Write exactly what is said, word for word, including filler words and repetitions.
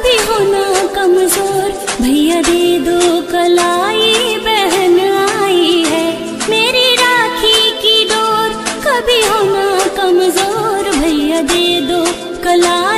कभी होना कमजोर, भैया दे दो कलाई, बहन आई है मेरी राखी की डोर। कभी होना कमजोर, भैया दे दो कलाई।